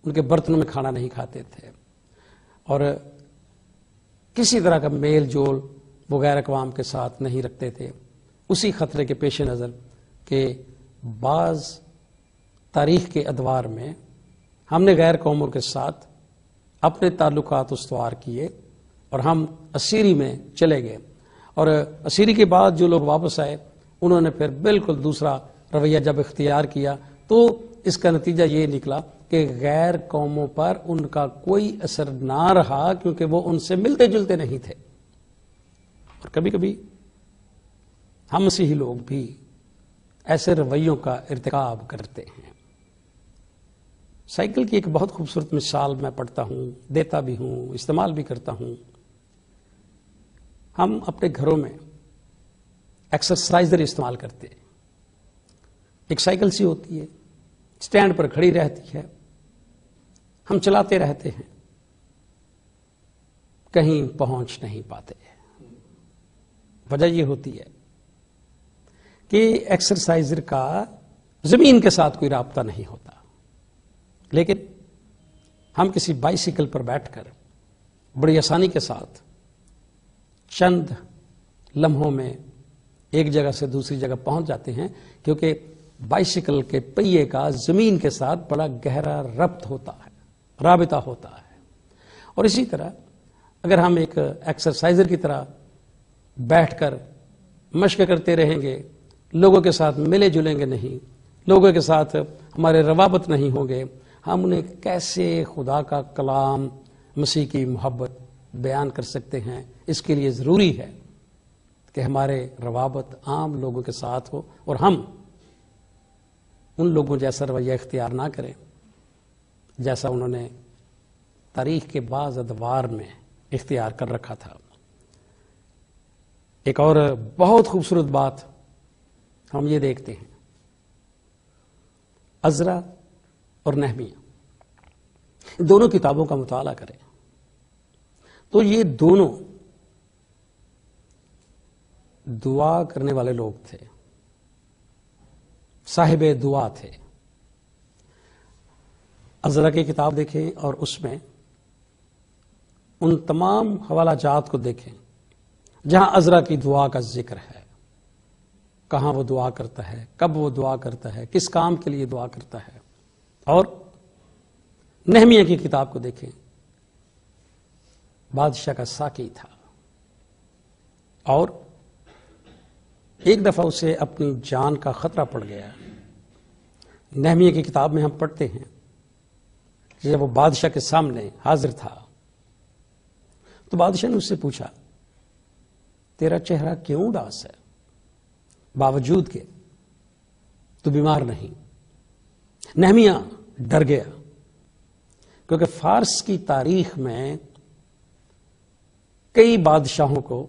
ان کے برتنوں میں کھانا نہیں کھاتے تھے، اور کسی طرح کا میل جول وہ غیر اقوام کے ساتھ نہیں رکھتے تھے، اسی خطرے کے پیش نظر کہ بعض تاریخ کے ادوار میں ہم نے غیر قوموں کے ساتھ اپنے تعلقات استوار کیے اور ہم اسیری میں چلے گئے، اور اسیری کے بعد جو لوگ واپس آئے انہوں نے پھر بالکل دوسرا رویہ جب اختیار کیا، تو اس کا نتیجہ یہ نکلا کہ غیر قوموں پر ان کا کوئی اثر نہ رہا، کیونکہ وہ ان سے ملتے جلتے نہیں تھے۔ اور کبھی کبھی ہم مسیحی لوگ بھی ایسے رویوں کا ارتکاب کرتے ہیں۔ سائیکل کی ایک بہت خوبصورت مثال میں پڑھتا ہوں، دیتا بھی ہوں، استعمال بھی کرتا ہوں۔ ہم اپنے گھروں میں ایکسرسائزر استعمال کرتے ہیں۔ ایک سائیکل سی ہوتی ہے، سٹینڈ پر کھڑی رہتی ہے، ہم چلاتے رہتے ہیں، کہیں پہنچ نہیں پاتے۔ وجہ یہ ہوتی ہے کہ ایکسرسائزر کا زمین کے ساتھ کوئی رابطہ نہیں ہوتا، لیکن ہم کسی بائیسیکل پر بیٹھ کر بڑی آسانی کے ساتھ چند لمحوں میں ایک جگہ سے دوسری جگہ پہنچ جاتے ہیں، کیونکہ بائیسیکل کے پہیے کا زمین کے ساتھ بڑا گہرا رابطہ ہوتا ہے۔ اور اسی طرح اگر ہم ایک ایکسرسائزر کی طرح بیٹھ کر مشق کرتے رہیں گے، لوگوں کے ساتھ ملے جلیں گے نہیں، لوگوں کے ساتھ ہمارے روابط نہیں ہوں گے، ہم انہیں کیسے خدا کا کلام، مسیح کی محبت بیان کر سکتے ہیں؟ اس کے لیے ضروری ہے کہ ہمارے روابط عام لوگوں کے ساتھ ہو، اور ہم ان لوگوں جیسا رویہ اختیار نہ کریں جیسا انہوں نے تاریخ کے بعض ادوار میں اختیار کر رکھا تھا۔ ایک اور بہت خوبصورت بات ہم یہ دیکھتے ہیں، عزرا اور نہمیہ دونوں کتابوں کا مطالعہ کریں تو یہ دونوں دعا کرنے والے لوگ تھے، صاحب دعا تھے۔ عزرا کی کتاب دیکھیں اور اس میں ان تمام حوالہ جات کو دیکھیں جہاں عزرا کی دعا کا ذکر ہے، کہاں وہ دعا کرتا ہے، کب وہ دعا کرتا ہے، کس کام کے لیے دعا کرتا ہے۔ اور نہمیہ کی کتاب کو دیکھیں، بادشاہ کا ساقی تھا، اور ایک دفعہ اسے اپنی جان کا خطرہ پڑ گیا۔ نہمیہ کی کتاب میں ہم پڑھتے ہیں جب وہ بادشاہ کے سامنے حاضر تھا تو بادشاہ نے اس سے پوچھا، تیرا چہرہ کیوں اداس ہے باوجود کہ تو بیمار نہیں؟ نہمیہ ڈر گیا، کیونکہ فارس کی تاریخ میں کئی بادشاہوں کو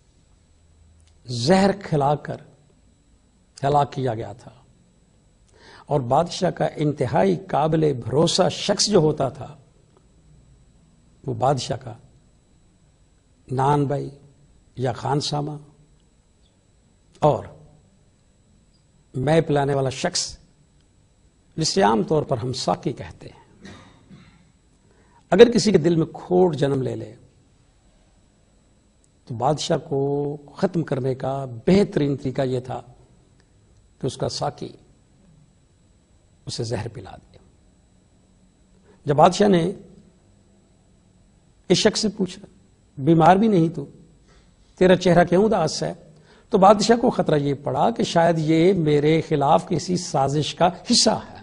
زہر کھلا کر ہلاک کیا گیا تھا، اور بادشاہ کا انتہائی قابل بھروسہ شخص جو ہوتا تھا وہ بادشاہ کا نان بھائی یا خان سامہ، اور میں پلانے والا شخص جسے عام طور پر ہم ساقی کہتے ہیں، اگر کسی کے دل میں کھوٹ جنم لے لے تو بادشاہ کو ختم کرنے کا بہترین طریقہ یہ تھا کہ اس کا ساقی اسے زہر پلا دے۔ جب بادشاہ نے اس شخص سے پوچھا، بیمار بھی نہیں تو، تیرا چہرہ کیوں اداس ہے؟ تو بادشاہ کو خطرہ یہ پڑا کہ شاید یہ میرے خلاف کسی سازش کا حصہ ہے۔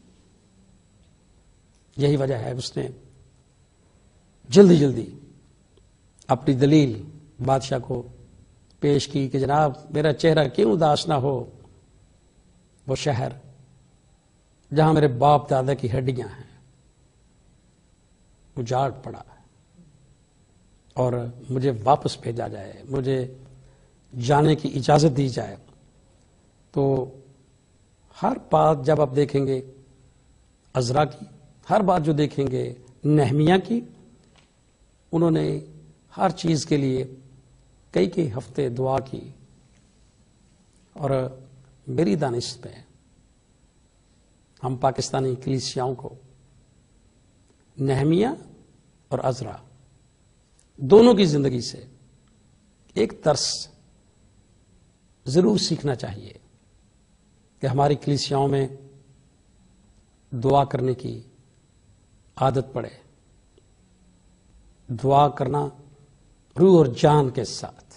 یہی وجہ ہے اس نے جلدی جلدی اپنی دلیل بادشاہ کو پیش کی کہ جناب میرا چہرہ کیوں اداس نہ ہو، وہ شہر جہاں میرے باپ دادا کی ہڈیاں ہیں اجاڑ پڑا ہے، اور مجھے واپس بھیجا جائے، مجھے جانے کی اجازت دی جائے۔ تو ہر بات جب آپ دیکھیں گے عزرا کی، ہر بات جو دیکھیں گے نہمیہ کی، انہوں نے ہر چیز کے لیے کئی ہفتے دعا کی، اور میری دانش میں ہم پاکستانی کلیسیاؤں کو نہمیہ اور عزرا دونوں کی زندگی سے ایک درس ضرور سیکھنا چاہیے کہ ہماری کلیسیاؤں میں دعا کرنے کی عادت پڑے، دعا کرنا روح اور جان کے ساتھ،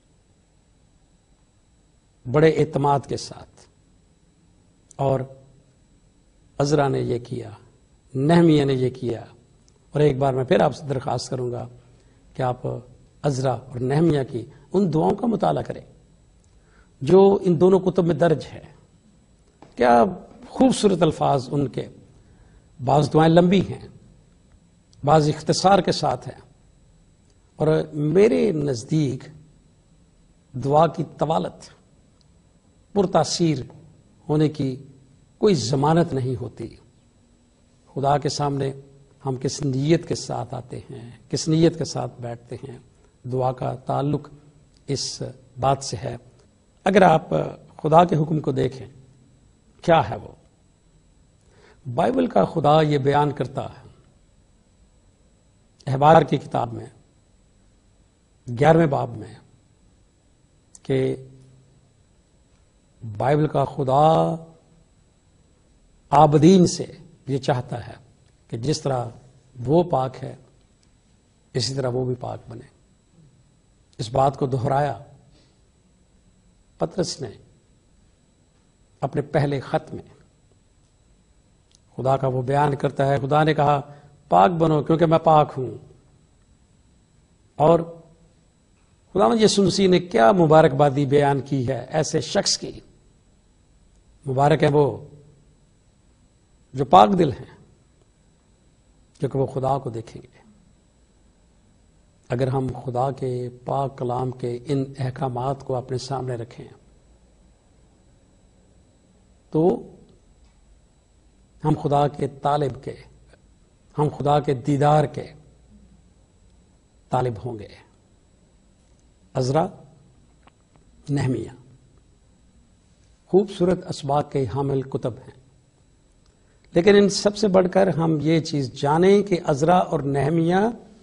بڑے اعتماد کے ساتھ. اور عزرا نے یہ کیا، نہمیہ نے یہ کیا. اور ایک بار میں پھر آپ سے درخواست کروں گا کہ آپ عزرا اور نہمیہ کی ان دعاؤں کا مطالعہ کریں جو ان دونوں کتب میں درج ہے. کیا خوبصورت الفاظ ان کے. بعض دعائیں لمبی ہیں، بعض اختصار کے ساتھ ہیں، اور میرے نزدیک دعا کی طوالت پرتاثیر ہونے کی کوئی ضمانت نہیں ہوتی. خدا کے سامنے ہم کس نیت کے ساتھ آتے ہیں، کس نیت کے ساتھ بیٹھتے ہیں، دعا کا تعلق اس بات سے ہے. اگر آپ خدا کے حکم کو دیکھیں کیا ہے وہ، بائبل کا خدا یہ بیان کرتا ہے احبار کی کتاب میں 11ویں باب میں کہ بائبل کا خدا عابدین سے یہ چاہتا ہے کہ جس طرح وہ پاک ہے اسی طرح وہ بھی پاک بنے. اس بات کو دہرایا پطرس نے اپنے پہلے خط میں. خدا کا وہ بیان کرتا ہے، خدا نے کہا پاک بنو کیونکہ میں پاک ہوں. اور خداوند یسوع مسیح نے کیا مبارکبادی بیان کی ہے ایسے شخص کی. مبارک ہے وہ جو پاک دل ہیں کیونکہ وہ خدا کو دیکھیں گے. اگر ہم خدا کے پاک کلام کے ان احکامات کو اپنے سامنے رکھیں تو ہم خدا کے طالب کے، ہم خدا کے دیدار کے طالب ہوں گے. عزرا، نہمیہ خوبصورت اسباق کے حامل کتب ہیں، لیکن ان سب سے بڑھ کر ہم یہ چیز جانیں کہ عزرا اور نہمیہ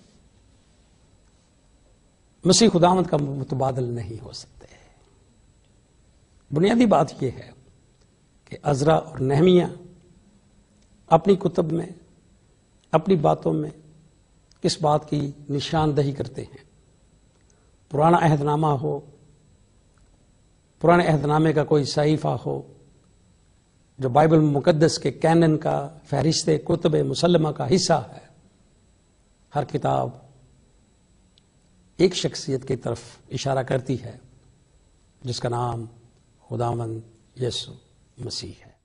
مسیح خداوند کا متبادل نہیں ہو سکتے. بنیادی بات یہ ہے کہ عزرا اور نہمیہ اپنی کتب میں، اپنی باتوں میں کس بات کی نشاندہی کرتے ہیں. پرانا عہد نامہ ہو، پرانے عہد نامے کا کوئی صحیفہ ہو جو بائبل مقدس کے کینن کا، فہرست کتب مسلمہ کا حصہ ہے، ہر کتاب ایک شخصیت کی طرف اشارہ کرتی ہے جس کا نام خداوند یسوع مسیح ہے.